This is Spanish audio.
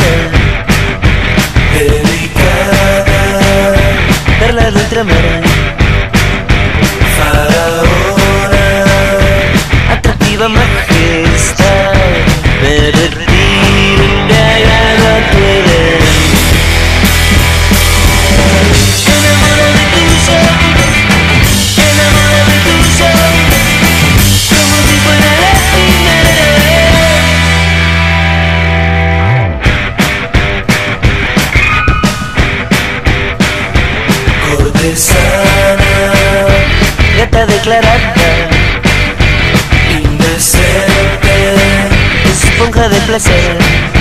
delicada, perla de ultramar, faraona, atractiva majestad, me retiro embriagado a tu edad. Enamorado de tus ojos, enamorado de tus ojos, como si fuera la primera vez. Cortesana, gata declarada, indecente, esponja de placer.